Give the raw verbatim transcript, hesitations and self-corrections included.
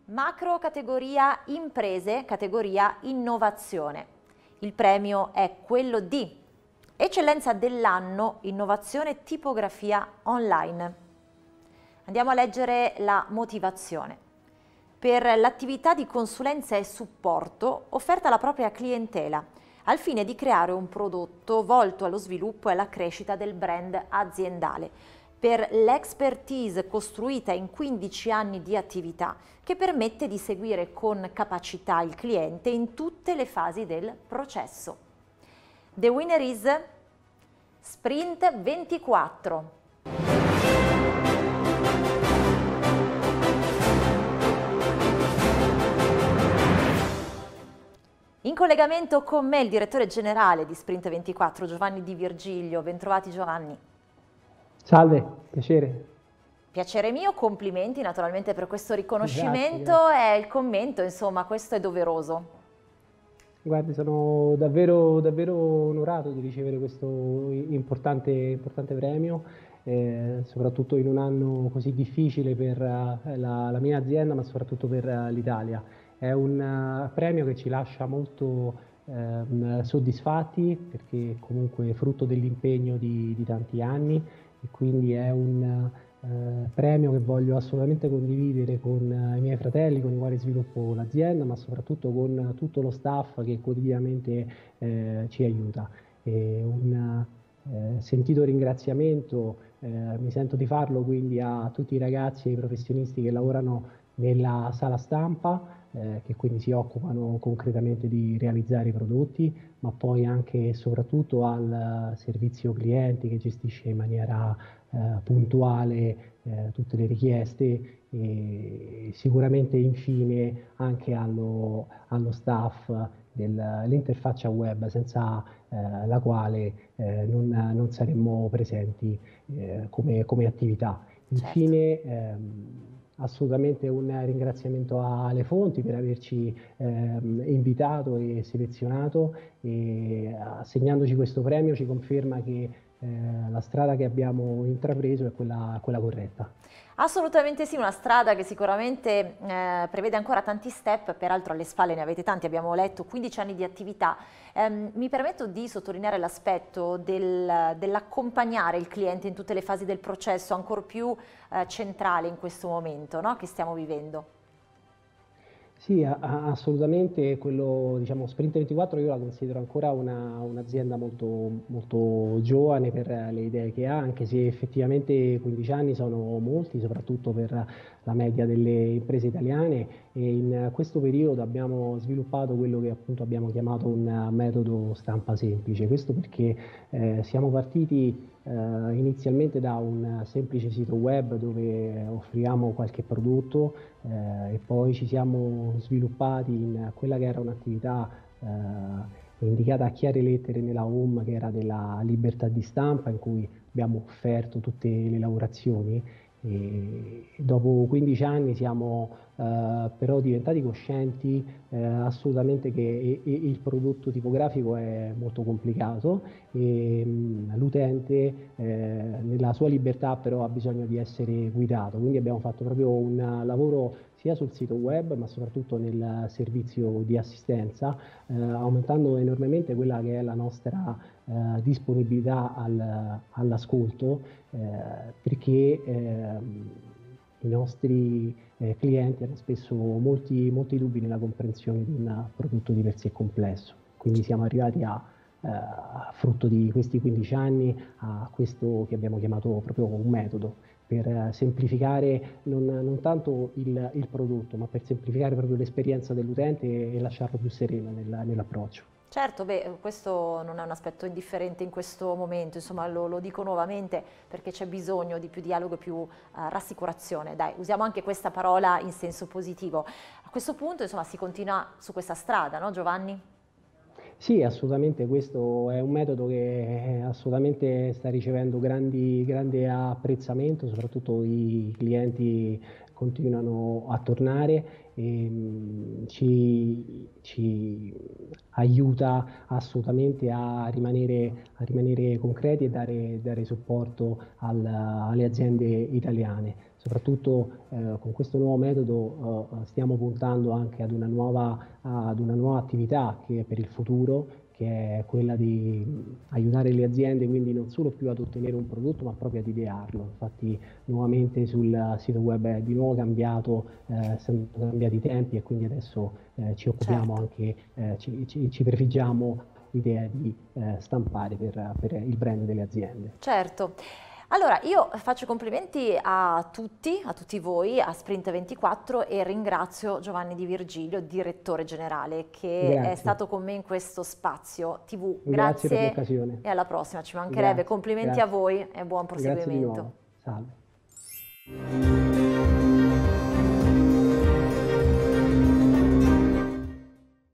Macro categoria imprese, categoria innovazione. Il premio è quello di Eccellenza dell'anno, innovazione tipografia online. Andiamo a leggere la motivazione. Per l'attività di consulenza e supporto offerta alla propria clientela, al fine di creare un prodotto volto allo sviluppo e alla crescita del brand aziendale, per l'expertise costruita in quindici anni di attività che permette di seguire con capacità il cliente in tutte le fasi del processo. The winner is Sprint ventiquattro. In collegamento con me il direttore generale di Sprint ventiquattro, Giovanni Di Virgilio. Bentrovati Giovanni. Salve, piacere. Piacere mio, complimenti naturalmente per questo riconoscimento. Grazie, grazie. E il commento, insomma, questo è doveroso. Guardi, sono davvero, davvero onorato di ricevere questo importante, importante premio, eh, soprattutto in un anno così difficile per uh, la, la mia azienda, ma soprattutto per uh, l'Italia. È un uh, premio che ci lascia molto uh, soddisfatti, perché comunque è frutto dell'impegno di, di tanti anni, e quindi è un Uh, premio che voglio assolutamente condividere con uh, i miei fratelli con i quali sviluppo l'azienda, ma soprattutto con uh, tutto lo staff che quotidianamente uh, ci aiuta. E un uh, sentito ringraziamento uh, mi sento di farlo quindi a tutti i ragazzi e i professionisti che lavorano nella sala stampa, eh, che quindi si occupano concretamente di realizzare i prodotti, ma poi anche e soprattutto al servizio clienti che gestisce in maniera eh, puntuale eh, tutte le richieste, e sicuramente infine anche allo, allo staff dell'interfaccia web, senza eh, la quale eh, non, non saremmo presenti eh, come, come attività. Infine, ehm, assolutamente un ringraziamento alle fonti per averci ehm, invitato e selezionato, e assegnandoci questo premio ci conferma che eh, la strada che abbiamo intrapreso è quella, quella corretta. Assolutamente sì, una strada che sicuramente eh, prevede ancora tanti step, peraltro alle spalle ne avete tanti, abbiamo letto quindici anni di attività. Eh, mi permetto di sottolineare l'aspetto del, dell'accompagnare il cliente in tutte le fasi del processo, ancor più eh, centrale in questo momento, no, che stiamo vivendo. Sì, assolutamente. Quello, diciamo, Sprint ventiquattro io la considero ancora un'azienda molto, molto giovane per le idee che ha, anche se effettivamente quindici anni sono molti, soprattutto per la media delle imprese italiane, e in questo periodo abbiamo sviluppato quello che appunto abbiamo chiamato un metodo stampa semplice. Questo perché eh, siamo partiti eh, inizialmente da un semplice sito web dove offriamo qualche prodotto, eh, e poi ci siamo sviluppati in quella che era un'attività eh, indicata a chiare lettere nella home, che era della libertà di stampa, in cui abbiamo offerto tutte le lavorazioni. E dopo quindici anni siamo eh, però diventati coscienti eh, assolutamente che e, e il prodotto tipografico è molto complicato, e l'utente eh, nella sua libertà però ha bisogno di essere guidato, quindi abbiamo fatto proprio un lavoro sia sul sito web ma soprattutto nel servizio di assistenza, eh, aumentando enormemente quella che è la nostra eh, disponibilità al, all'ascolto, eh, perché eh, i nostri eh, clienti hanno spesso molti, molti dubbi nella comprensione di un prodotto di per sé complesso. Quindi siamo arrivati a, eh, frutto di questi quindici anni, a questo che abbiamo chiamato proprio un metodo, per semplificare non, non tanto il, il prodotto, ma per semplificare proprio l'esperienza dell'utente e, e lasciarlo più sereno nel, nell'approccio. Certo, beh, questo non è un aspetto indifferente in questo momento, insomma lo, lo dico nuovamente perché c'è bisogno di più dialogo e più uh, rassicurazione. Dai, usiamo anche questa parola in senso positivo. A questo punto, insomma, si continua su questa strada, no Giovanni? Sì, assolutamente, questo è un metodo che assolutamente sta ricevendo grandi, grande apprezzamento, soprattutto i clienti continuano a tornare, e mh, ci, ci aiuta assolutamente a rimanere, a rimanere concreti e dare, dare supporto al, alle aziende italiane. soprattutto eh, con questo nuovo metodo eh, stiamo puntando anche ad una nuova, ad una nuova attività che è per il futuro, che è quella di aiutare le aziende quindi non solo più ad ottenere un prodotto ma proprio ad idearlo. Infatti nuovamente sul sito web è di nuovo cambiato, eh, sono cambiati i tempi e quindi adesso eh, ci occupiamo Certo. anche, eh, ci, ci, ci prefiggiamo l'idea di eh, stampare per, per il brand delle aziende. Certo. Allora, io faccio complimenti a tutti, a tutti voi, a Sprint ventiquattro e ringrazio Giovanni Di Virgilio, direttore generale, che è Grazie, stato con me in questo spazio T V. grazie per Grazie l'occasione. e alla prossima, ci mancherebbe. Grazie, Complimenti a grazie, voi e buon grazie di proseguimento. nuovo. Salve.